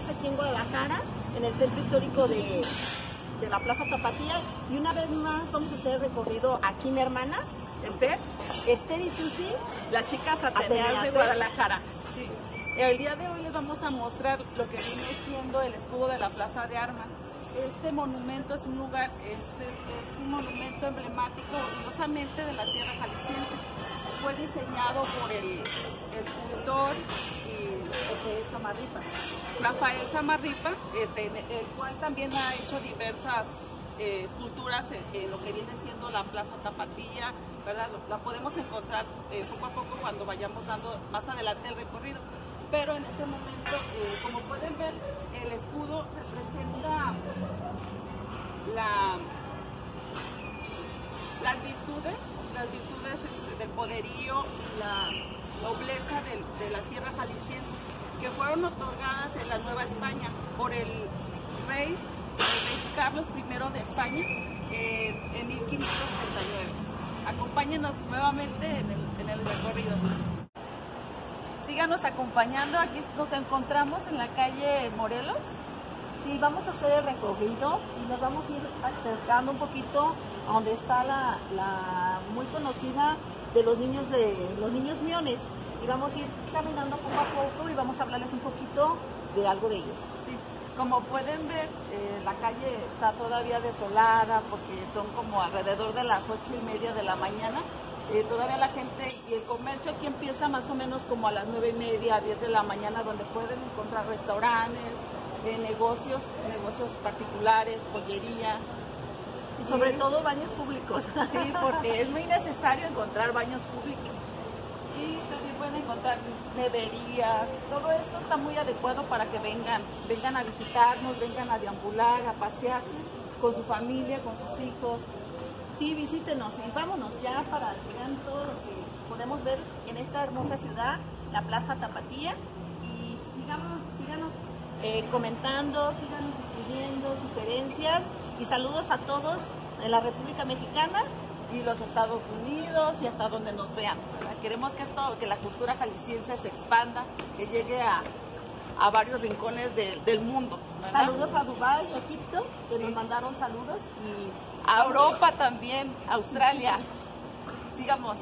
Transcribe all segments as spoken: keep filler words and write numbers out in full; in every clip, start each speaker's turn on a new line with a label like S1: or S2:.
S1: aquí en Guadalajara, en el centro histórico de, de la Plaza Tapatía, y una vez más vamos a hacer el recorrido aquí, mi hermana, Esther, Esther y Susi,
S2: las chicas ateneas de Guadalajara. Sí. El día de hoy les vamos a mostrar lo que viene siendo el escudo de la Plaza de Armas. Este monumento es un lugar, este, es un monumento emblemático orgullosamente de la tierra jalisciense. Fue diseñado por el escultor y Rafael Samarripa. Rafael Samarripa, este, el cual también ha hecho diversas eh, esculturas en, en lo que viene siendo la Plaza Tapatía, ¿verdad? La podemos encontrar eh, poco a poco cuando vayamos dando más adelante el recorrido. Pero en este momento, eh, como pueden ver, el escudo representa la, las virtudes, las virtudes del poderío y la nobleza del, de la tierra jalisciense, que fueron otorgadas en la Nueva España por el rey, el rey Carlos primero de España eh, en mil quinientos treinta y nueve. Acompáñenos nuevamente en el, en el recorrido. Síganos acompañando, aquí nos encontramos en la calle Morelos.
S1: Sí, vamos a hacer el recorrido y nos vamos a ir acercando un poquito a donde está la, la muy conocida de los niños de los niños miones, y vamos a ir caminando poco a poco y vamos a hablarles un poquito de algo de ellos.
S2: Sí, como pueden ver, eh, la calle está todavía desolada porque son como alrededor de las ocho y media de la mañana. Eh, todavía la gente y el comercio aquí empieza más o menos como a las nueve y media, diez de la mañana, donde pueden encontrar restaurantes, eh, negocios, negocios particulares, joyería.
S1: Y sobre y, todo baños públicos.
S2: Sí, porque es muy necesario encontrar baños públicos. Y también pueden encontrar neverías. Todo esto está muy adecuado para que vengan, vengan a visitarnos, vengan a deambular, a pasearse con su familia, con sus hijos.
S1: Sí, visítenos y vámonos ya para que vean todo lo que podemos ver en esta hermosa ciudad, la Plaza Tapatía. Y sigamos, síganos eh, comentando, síganos escribiendo sugerencias y saludos a todos en la República Mexicana
S2: y los Estados Unidos y hasta donde nos vean, ¿verdad? Queremos que esto, que la cultura jalisciense se expanda, que llegue a, a varios rincones de, del mundo, ¿verdad?
S1: Saludos a Dubái y a Egipto, que sí nos mandaron saludos, y
S2: a Europa también, Australia. Sigamos.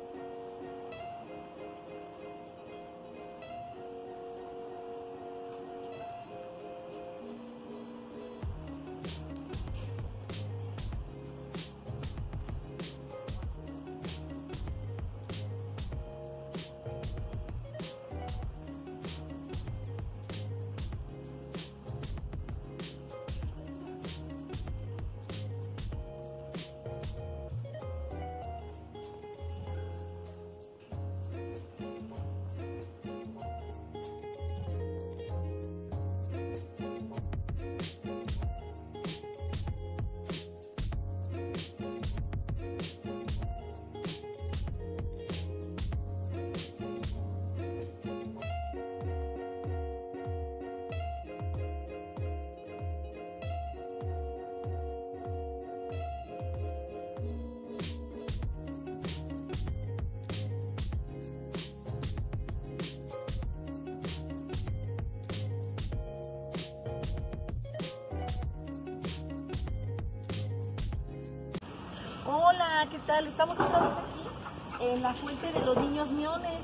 S1: Hola, ¿qué tal? Estamos otra vez aquí en la fuente de los niños miones.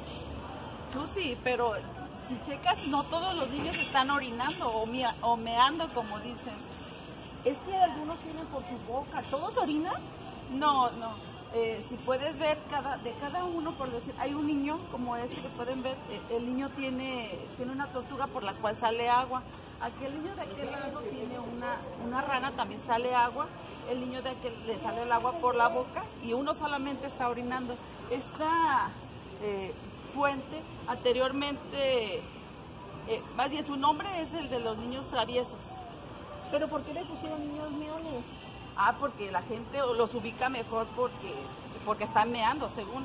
S2: Susi, pero si checas, no todos los niños están orinando o, mea, o meando, como dicen.
S1: Es que algunos tienen por su boca. ¿Todos orinan?
S2: No, no. Eh, si puedes ver, cada, de cada uno, por decir, hay un niño como ese que pueden ver, eh, el niño tiene, tiene una tortuga por la cual sale agua. Aquel niño de aquel lado tiene una, una rana, también sale agua. El niño de aquel le sale el agua por la boca y uno solamente está orinando. Esta eh, fuente anteriormente, eh, más bien su nombre es el de los niños traviesos.
S1: ¿Pero por qué le pusieron niños miones?
S2: Ah, porque la gente los ubica mejor porque, porque están meando, según.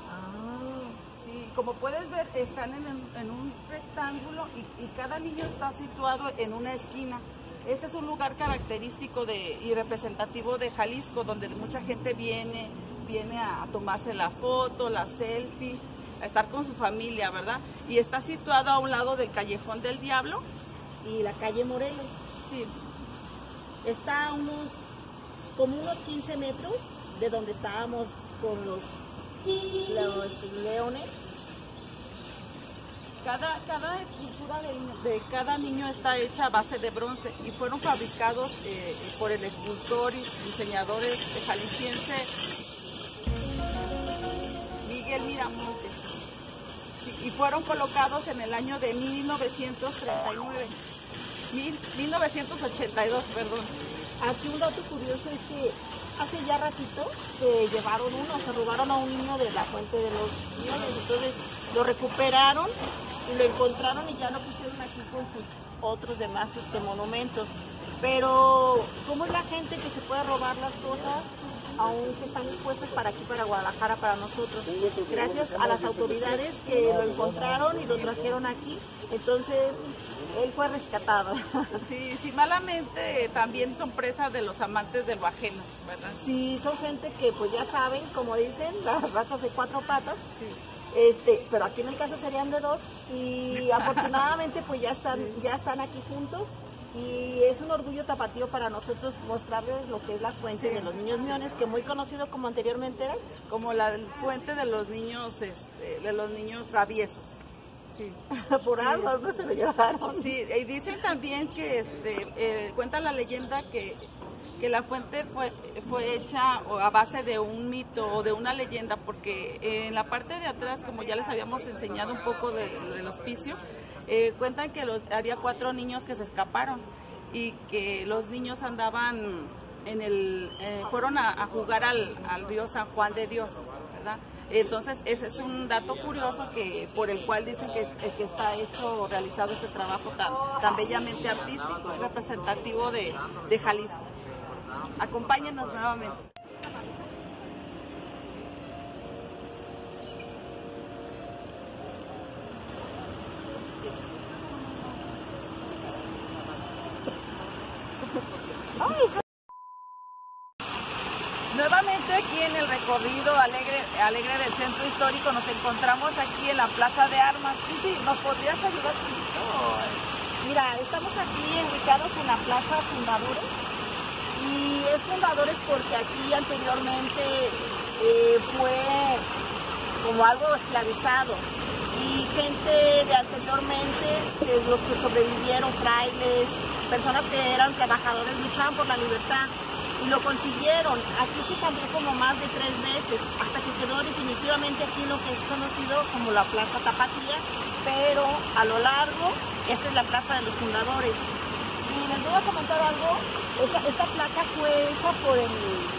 S1: Ah.
S2: Sí, como puedes ver, están en, en un rectángulo y, y cada niño está situado en una esquina. Este es un lugar característico de, y representativo de Jalisco, donde mucha gente viene, viene a, a tomarse la foto, la selfie, a estar con su familia, ¿verdad? Y está situado a un lado del Callejón del Diablo,
S1: y la calle Morelos.
S2: Sí.
S1: Está a unos, como unos quince metros de donde estábamos con los, los leones.
S2: Cada, cada escultura de, de cada niño está hecha a base de bronce y fueron fabricados eh, por el escultor y diseñadores jalisciense Miguel Miramontes. Sí, y fueron colocados en el año de mil novecientos treinta y nueve, mil novecientos ochenta y dos, perdón.
S1: Aquí un dato curioso es que hace ya ratito se llevaron uno, se robaron a un niño de la Fuente de los Leones, entonces lo recuperaron y lo encontraron y ya lo pusieron aquí con sus otros demás este, monumentos. Pero ¿cómo es la gente que se puede robar las cosas, aunque están expuestas para aquí, para Guadalajara, para nosotros? Gracias a las autoridades que lo encontraron y lo trajeron aquí, entonces él fue rescatado.
S2: Sí, sí, malamente también son presas de los amantes de lo ajeno, ¿verdad?
S1: Sí, son gente que pues ya saben, como dicen, las ratas de cuatro patas.
S2: Sí.
S1: Este, pero aquí en el caso serían de dos y afortunadamente pues ya están, sí. ya están aquí juntos y es un orgullo tapatío para nosotros mostrarles lo que es la Fuente sí. de los Niños Miones, que muy conocido como anteriormente era.
S2: Como la Fuente de los niños, este, de los niños traviesos. Sí.
S1: Por sí. algo, algo se lo llevaron.
S2: Sí, y dicen también que, este, eh, cuenta la leyenda que que la fuente fue, fue hecha a base de un mito o de una leyenda, porque en la parte de atrás, como ya les habíamos enseñado un poco de, del hospicio, eh, cuentan que los, había cuatro niños que se escaparon y que los niños andaban en el, eh, fueron a, a jugar al, al río San Juan de Dios, ¿verdad? Entonces ese es un dato curioso que por el cual dicen que, que está hecho, realizado este trabajo tan, tan bellamente artístico, representativo de, de Jalisco. Acompáñenos nuevamente. Nuevamente aquí en el recorrido alegre, alegre del centro histórico nos encontramos aquí en la Plaza de Armas. Sí, sí, ¿nos podrías ayudar?
S1: Mira, estamos aquí ubicados en la Plaza Fundadores. Y es Fundadores porque aquí anteriormente eh, fue como algo esclavizado y gente de anteriormente, eh, los que sobrevivieron, frailes, personas que eran trabajadores, luchaban por la libertad y lo consiguieron. Aquí se cambió como más de tres veces hasta que quedó definitivamente aquí lo que es conocido como la Plaza Tapatía, pero a lo largo esta es la Plaza de los Fundadores. Y les voy a comentar algo, esta, esta placa fue hecha por el,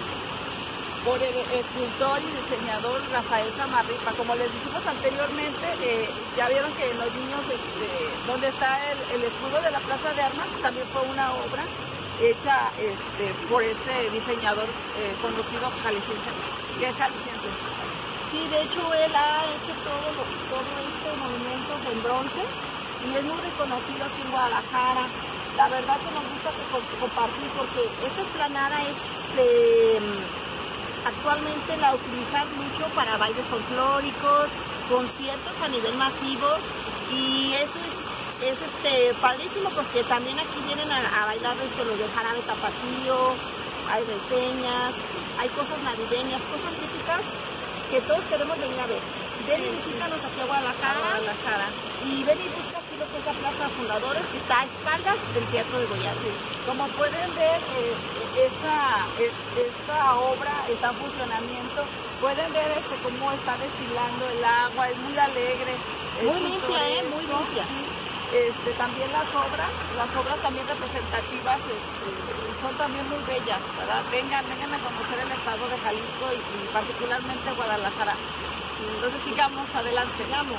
S2: por el escultor y diseñador Rafael Samarripa. Como les dijimos anteriormente, eh, ya vieron que los niños, este, donde está el, el escudo de la Plaza de Armas, también fue una obra hecha este, por este diseñador eh, conocido jalisciense, que es jalisciense.
S1: Sí, de hecho él ha hecho todo, lo, todo este movimiento en bronce y es muy reconocido aquí en Guadalajara. La verdad que nos gusta que compartir porque esta explanada es eh, actualmente la utilizan mucho para bailes folclóricos, conciertos a nivel masivo y eso es, es este, padrísimo porque también aquí vienen a, a bailar esto, los de jarabe tapatío, hay reseñas, hay cosas navideñas, cosas típicas que todos queremos venir a ver. Ven y visítanos aquí a Guadalajara,
S2: a Guadalajara
S1: y ven y busca aquí lo que es la Plaza Fundadores, que está a espaldas del Teatro de Goya.
S2: Como pueden ver, eh, esta, esta obra está en funcionamiento. Pueden ver este, cómo está destilando el agua, es muy alegre.
S1: Muy limpia, eh, muy limpia.
S2: Sí. Este, también las obras, las obras también representativas este, son también muy bellas, ¿verdad? Vengan, vengan a conocer el estado de Jalisco y, y particularmente Guadalajara. Entonces sigamos adelante, sigamos.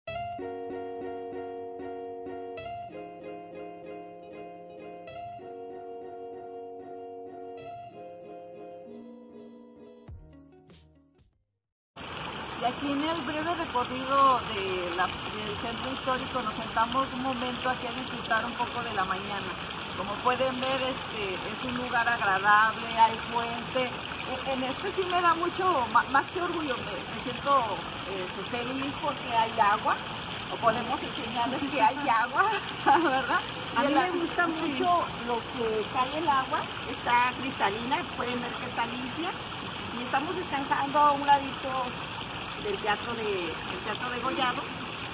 S2: Y aquí en el breve recorrido de la, del centro histórico nos sentamos un momento aquí a disfrutar un poco de la mañana. Como pueden ver, este, es un lugar agradable, hay fuente. En este sí me da mucho, más que orgullo, me, me siento eh, feliz porque hay agua, o podemos enseñarles que hay agua, ¿verdad?
S1: A mí me gusta mucho lo que cae el agua, está cristalina, pueden ver que está limpia. Y estamos descansando a un ladito del teatro de, del teatro de Gollado.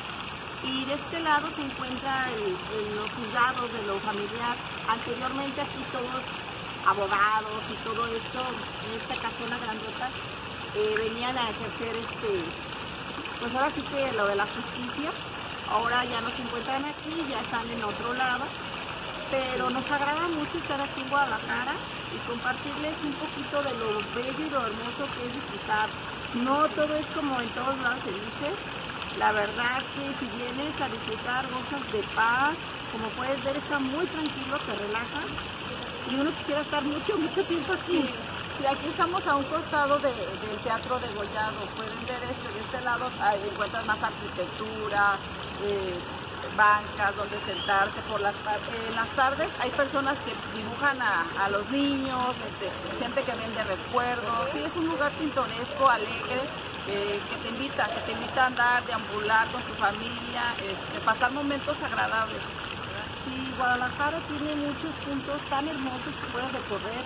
S1: Y de este lado se encuentra el, el, los juzgados de lo familiar. Anteriormente aquí todos abogados y todo esto, en esta casona grandota, eh, venían a ejercer este, pues ahora sí que lo de la justicia. Ahora ya no se encuentran aquí, ya están en otro lado, pero nos agrada mucho estar aquí en Guadalajara y compartirles un poquito de lo bello y lo hermoso que es disfrutar. No todo es como en todos lados se dice. La verdad que si vienes a disfrutar gozas de paz, como puedes ver está muy tranquilo, te relajas y uno quisiera estar mucho, mucho tiempo aquí.
S2: Sí, sí, aquí estamos a un costado de, del Teatro de Gollado. Pueden ver este, de este lado ahí encuentran más arquitectura, eh, bancas donde sentarse. Por las, eh, en las tardes hay personas que dibujan a, a los niños, este, gente que vende recuerdos. Sí, es un lugar pintoresco, alegre. Eh, que te invita, que te invita a andar, deambular con tu familia, este, pasar momentos agradables.
S1: Sí, Guadalajara tiene muchos puntos tan hermosos que puedes recorrer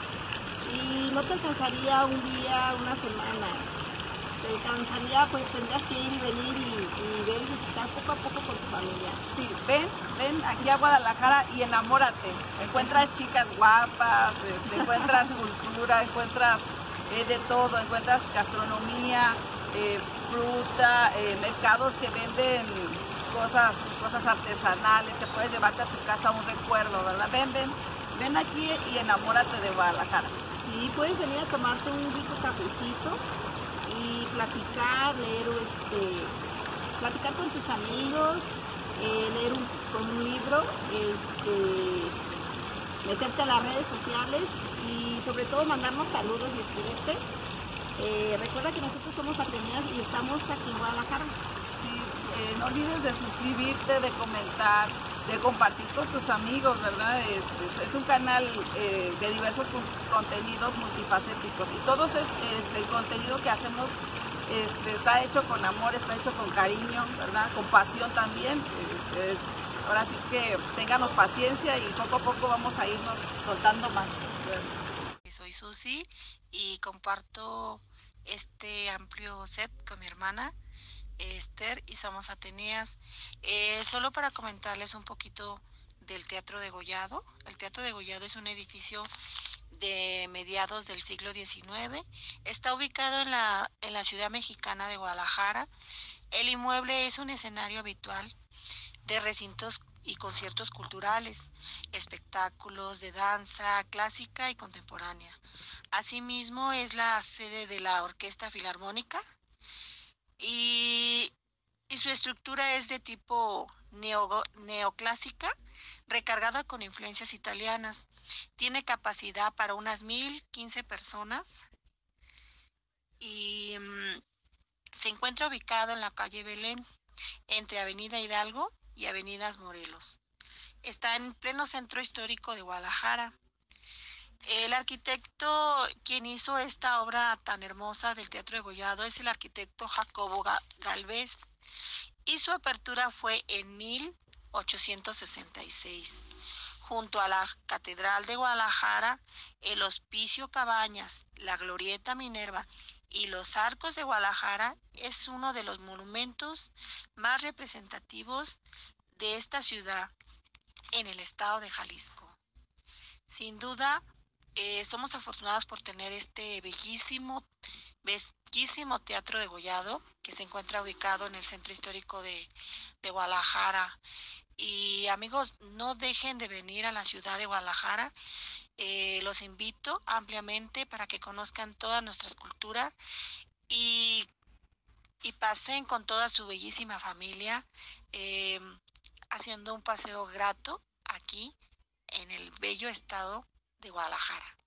S1: y no te alcanzaría un día, una semana. Te alcanzaría, pues tendrías que ir y venir y, y ver y visitar poco a poco con tu familia.
S2: Sí, ven, ven aquí a Guadalajara y enamórate. Encuentras chicas guapas, este, encuentras cultura, encuentras eh, de todo, encuentras gastronomía, eh, fruta, eh, mercados que venden cosas, cosas artesanales, que puedes llevarte a tu casa un recuerdo, ¿verdad? Ven, ven, ven aquí y enamórate de Guadalajara.
S1: Sí, puedes venir a tomarte un rico cafecito y platicar, leer, este, platicar con tus amigos, eh, leer un, con un libro, este, meterte a las redes sociales y sobre todo mandarnos saludos y escribirte. Eh, recuerda que nosotros somos Atenidas y estamos aquí en Guadalajara.
S2: Sí, eh, no olvides de suscribirte, de comentar, de compartir con tus amigos, ¿verdad? Es, es, es un canal eh, de diversos contenidos multifacéticos y todo este, el contenido que hacemos este, está hecho con amor, está hecho con cariño, ¿verdad? Con pasión también. Eh, eh, ahora sí que ténganos paciencia y poco a poco vamos a irnos soltando más.
S3: Soy Susi y comparto este amplio set con mi hermana Esther y somos Ateneas. Eh, solo para comentarles un poquito del Teatro de Gollado. El Teatro de Gollado es un edificio de mediados del siglo diecinueve. Está ubicado en la, en la ciudad mexicana de Guadalajara. El inmueble es un escenario habitual de recintos y conciertos culturales, espectáculos de danza clásica y contemporánea. Asimismo, es la sede de la Orquesta Filarmónica y, y su estructura es de tipo neo, neoclásica, recargada con influencias italianas. Tiene capacidad para unas mil quince personas y mmm, se encuentra ubicado en la calle Belén, entre Avenida Hidalgo y Avenidas Morelos. Está en pleno centro histórico de Guadalajara. El arquitecto quien hizo esta obra tan hermosa del Teatro de Gollado es el arquitecto Jacobo Galvez y su apertura fue en mil ochocientos sesenta y seis. Junto a la Catedral de Guadalajara, el Hospicio Cabañas, la Glorieta Minerva y los Arcos de Guadalajara es uno de los monumentos más representativos de esta ciudad en el estado de Jalisco. Sin duda, eh, somos afortunados por tener este bellísimo, bellísimo Teatro de Gollado que se encuentra ubicado en el centro histórico de, de Guadalajara. Y amigos, no dejen de venir a la ciudad de Guadalajara. Eh, los invito ampliamente para que conozcan toda nuestra cultura y, y pasen con toda su bellísima familia eh, haciendo un paseo grato aquí en el bello estado de Guadalajara.